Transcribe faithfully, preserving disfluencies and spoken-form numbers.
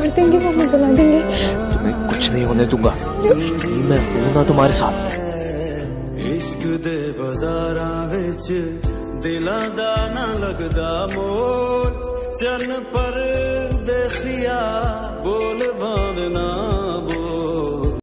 मार देंगे, वो हमें जला देंगे। तुम्हें कुछ नहीं होने दूंगा, मैं हूं ना तुम्हारे साथ। इश्क दे बाजारां विच दिलां दा ना लगदा मोल, चन पर